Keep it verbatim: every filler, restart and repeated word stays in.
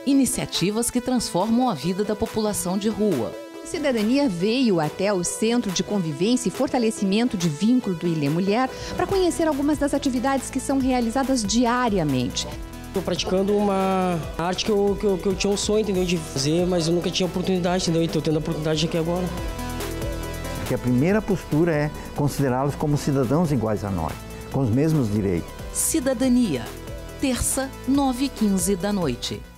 Iniciativas que transformam a vida da população de rua. Cidadania veio até o Centro de Convivência e Fortalecimento de Vínculo do Ilê Mulher para conhecer algumas das atividades que são realizadas diariamente. Estou praticando uma arte que eu, que, eu, que eu tinha um sonho, entendeu, de fazer, mas eu nunca tinha oportunidade, entendeu? E estou tendo a oportunidade aqui agora. Porque a primeira postura é considerá-los como cidadãos iguais a nós, com os mesmos direitos. Cidadania, terça, nove e quinze da noite.